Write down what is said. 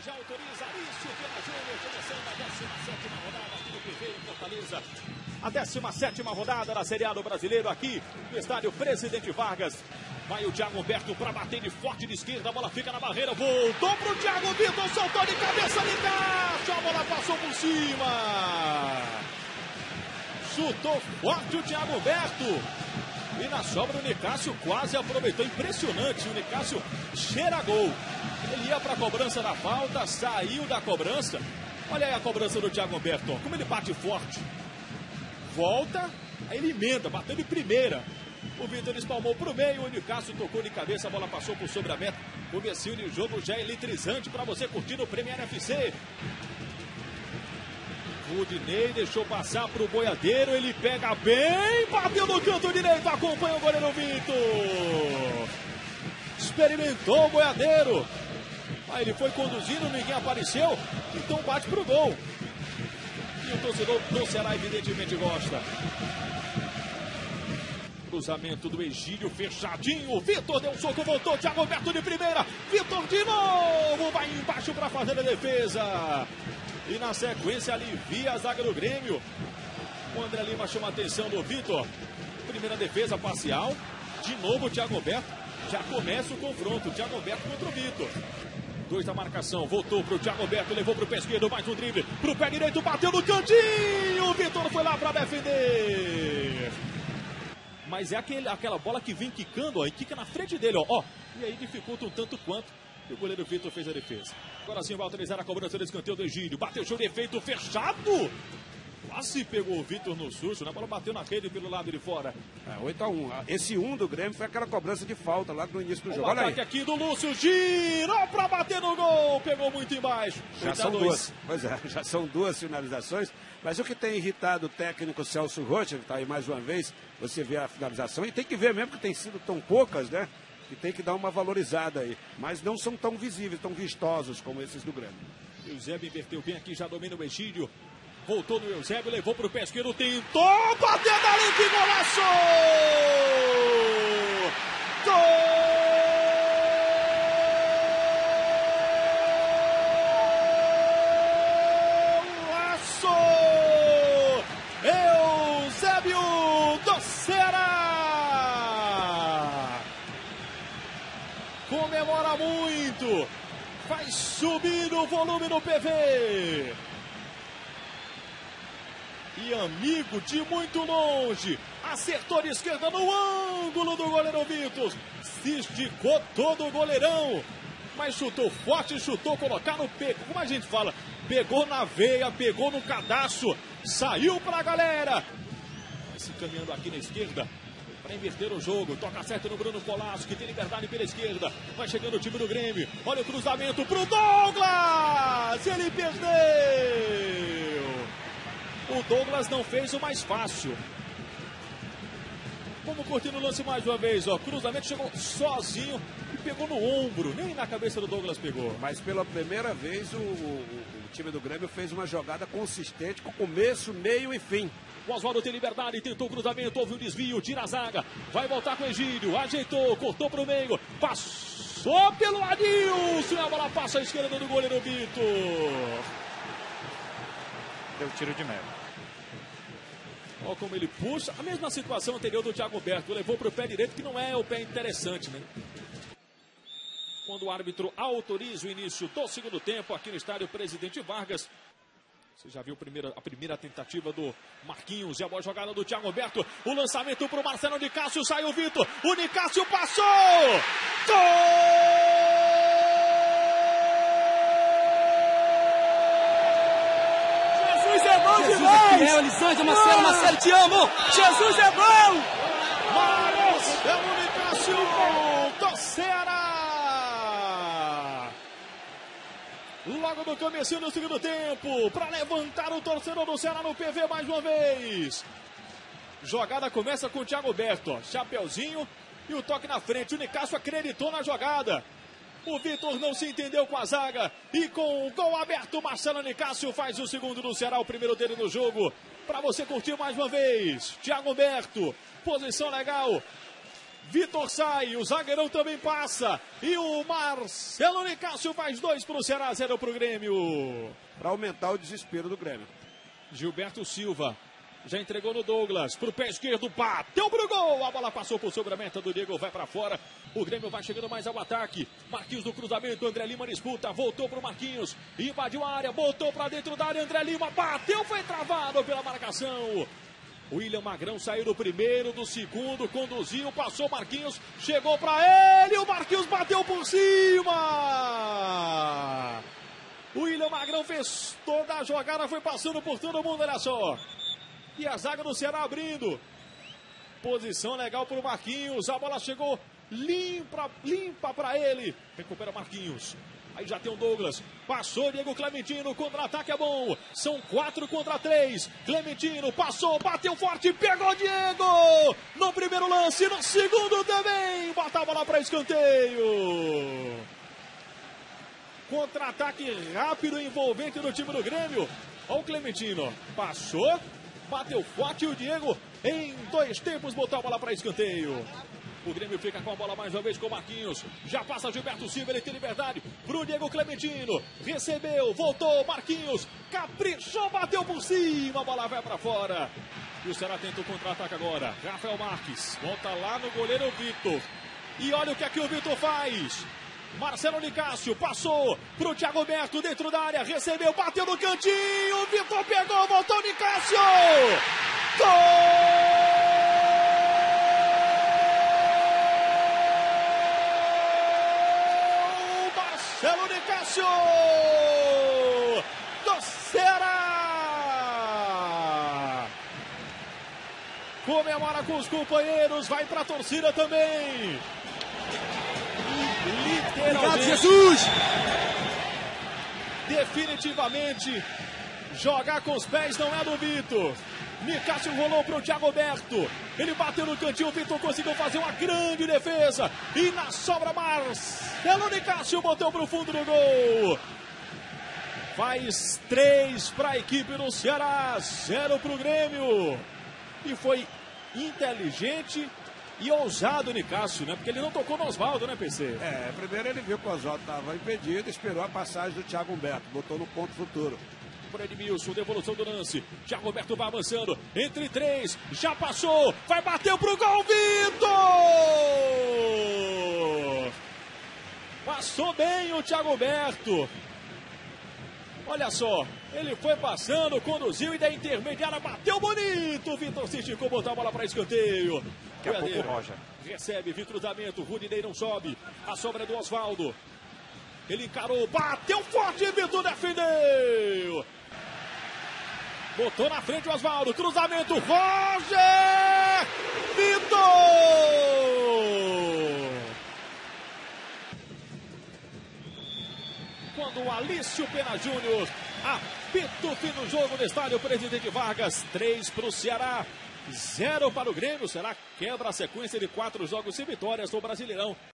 já autoriza Arício Viana Júnior, começando a 17ª rodada aqui no PV em Fortaleza. A 17ª rodada da Série A do Brasileiro aqui no estádio Presidente Vargas. Vai o Thiago Humberto para bater de forte de esquerda, a bola fica na barreira, voltou pro Thiago Vitor, soltou de cabeça, Nicásio, a bola passou por cima. Chutou forte o Thiago Humberto. E na sobra o Nicásio quase aproveitou, impressionante, o Nicásio cheira gol. Ele ia para a cobrança da falta, saiu da cobrança. Olha aí a cobrança do Thiago Humberto, ó, como ele bate forte. Volta, aí ele emenda, bateu de primeira. O Vitor espalmou para o meio, o Nicásio tocou de cabeça, a bola passou por sobre a meta. Comecinho de jogo já eletrizante para você curtir no Premier FC. O Dinei deixou passar para o Boiadeiro, ele pega bem, bateu no canto direito, acompanha o goleiro Vitor. Experimentou o Boiadeiro. Aí ele foi conduzindo, ninguém apareceu, então bate para o gol. E o torcedor do Ceará evidentemente gosta. Cruzamento do Egídio, fechadinho, o Vitor deu um soco, voltou, Thiago Humberto de primeira, Vitor de novo, vai embaixo para fazer a defesa. E na sequência alivia a zaga do Grêmio. O André Lima chama a atenção do Vitor. Primeira defesa parcial. De novo o Thiago Humberto. Já começa o confronto. Thiago Humberto contra o Vitor. 2 da marcação. Voltou para o Thiago Humberto. Levou para o pé esquerdo. Mais um drible. Para o pé direito. Bateu no cantinho. O Vitor foi lá para defender. Mas é aquela bola que vem quicando. Ó, e quica na frente dele. Ó. E aí dificulta um tanto quanto. E o goleiro Vitor fez a defesa. Agora sim vai autorizar a cobrança do escanteio do Egídio. Bateu, show de efeito, fechado. Quase pegou o Vitor no susto, né? A bola bateu na rede pelo lado de fora. 8-1. Esse 1 do Grêmio foi aquela cobrança de falta lá no início do jogo. O ataque aqui do Lúcio, girou para bater no gol. Pegou muito embaixo. Já são duas. Pois é, já são 2 finalizações. Mas o que tem irritado o técnico Celso Rocha, que está aí mais uma vez, você vê a finalização. E tem que ver mesmo que tem sido tão poucas, né? E tem que dar uma valorizada aí. Mas não são tão visíveis, tão vistosos como esses do Grêmio. Eusébio inverteu bem aqui, já domina o Egídio. Voltou no Eusébio, levou para o pé esquerdo, tentou bater dali, que golaço! Golaço! Eusébio do Ceará! Comemora muito, vai subir o volume no PV. E amigo de muito longe, acertou de esquerda no ângulo do goleiro Vitor. Se esticou todo o goleirão, mas chutou forte, chutou colocar no peito. Como a gente fala, pegou na veia, pegou no cadastro, saiu pra galera. Vai se caminhando aqui na esquerda para inverter o jogo, toca certo no Bruno Colasso, que tem liberdade pela esquerda, vai chegando o time do Grêmio, olha o cruzamento pro Douglas, ele perdeu, o Douglas não fez o mais fácil. Vamos curtir o lance mais uma vez, ó, cruzamento chegou sozinho e pegou no ombro, nem na cabeça do Douglas pegou. Mas pela primeira vez o time do Grêmio fez uma jogada consistente com começo, meio e fim. O Oswaldo tem liberdade, tentou o cruzamento, houve um desvio, tira a zaga, vai voltar com o Egídio, ajeitou, cortou para o meio, passou pelo Adilson, e a bola passa à esquerda do goleiro Vitor. Deu tiro de meta. Olha como ele puxa, a mesma situação anterior do Thiago Humberto, levou para o pé direito, que não é o pé interessante, né? Quando o árbitro autoriza o início do segundo tempo aqui no estádio Presidente Vargas. Você já viu a primeira tentativa do Marquinhos e a boa jogada do Thiago Humberto. O lançamento para o Marcelo Nicásio, saiu o Vitor. O Nicásio passou! Gol! Jesus é bom demais! É, Elisângela, Marcelo, te amo! Jesus é bom! Marcelo Nicásio, gol do Ceará! Logo no comecinho do segundo tempo, para levantar o torcedor do Ceará no PV mais uma vez. Jogada começa com o Thiago Humberto, ó, chapeuzinho e o toque na frente. O Nicásio acreditou na jogada. O Vitor não se entendeu com a zaga e com o gol aberto, Marcelo Nicásio faz o segundo do Ceará, o primeiro dele no jogo. Para você curtir mais uma vez, Thiago Humberto, posição legal. Vitor sai, o zagueirão também passa. E o Marcelo Nicásio faz 2 para o Ceará, 0 para o Grêmio. Para aumentar o desespero do Grêmio. Gilberto Silva já entregou no Douglas, pro pé esquerdo, bateu pro gol, a bola passou por sobre a meta do Diego, vai para fora, o Grêmio vai chegando mais ao ataque, Marquinhos no cruzamento, André Lima disputa, voltou pro Marquinhos, invadiu a área, botou para dentro da área, André Lima bateu, foi travado pela marcação. William Magrão saiu do primeiro, do segundo, conduziu, passou Marquinhos, chegou para ele, o Marquinhos bateu por cima. O William Magrão fez toda a jogada, foi passando por todo mundo, olha só. E a zaga do Ceará abrindo. Posição legal para o Marquinhos. A bola chegou limpa para ele. Recupera Marquinhos. Aí já tem o Douglas. Passou Diego Clementino. Contra-ataque é bom. São 4 contra 3. Clementino passou, bateu forte, pegou Diego. No primeiro lance, no segundo também. Bota a bola para escanteio. Contra-ataque rápido e envolvente do time do Grêmio. Olha o Clementino. Passou. Bateu forte o Diego, em 2 tempos botou a bola para escanteio. O Grêmio fica com a bola mais uma vez com o Marquinhos. Já passa Gilberto Silva, ele tem liberdade pro Diego Clementino. Recebeu, voltou, Marquinhos, caprichou, bateu por cima, a bola vai para fora. E o Ceará tenta o contra-ataque agora. Rafael Marques, volta lá no goleiro Vitor. E olha o que aqui o Vitor faz. Marcelo Nicásio passou pro Thiago Berto dentro da área, recebeu, bateu no cantinho, Vitor pegou, voltou Nicásio! Gol! Marcelo Nicásio! Do Ceará! Comemora com os companheiros, vai pra torcida também! Obrigado, Jesus! Definitivamente, jogar com os pés não é do Vitor. Nicásio rolou para o Thiago Berto. Ele bateu no cantinho, o Vitor conseguiu fazer uma grande defesa. E na sobra, Marcelo Nicásio botou para o fundo do gol. Faz 3 para a equipe do Ceará, 0 para o Grêmio. E foi inteligente e ousado o Nicásio, né? Porque ele não tocou no Oswaldo, né, PC? Primeiro ele viu que o Oswaldo estava impedido, esperou a passagem do Thiago Humberto, botou no ponto futuro. Por Edmilson, devolução do lance. Thiago Humberto vai avançando, entre 3, já passou, vai bater pro gol, Vitor! Passou bem o Thiago Humberto. Olha só, ele foi passando, conduziu e da intermediária bateu bonito. Vitor se esticou, botou a bola para escanteio. Daqui a pouco o Roger recebe, cruzamento, Rudinei não sobe. A sobra é do Oswaldo. Ele encarou, bateu forte, Vitor defendeu. Botou na frente o Oswaldo, cruzamento, Roger! Vitor! Quando o Alício Pena Júnior apita o fim do jogo no estádio Presidente Vargas, 3 para o Ceará, 0 para o Grêmio. O Ceará quebra a sequência de 4 jogos sem vitórias no Brasileirão.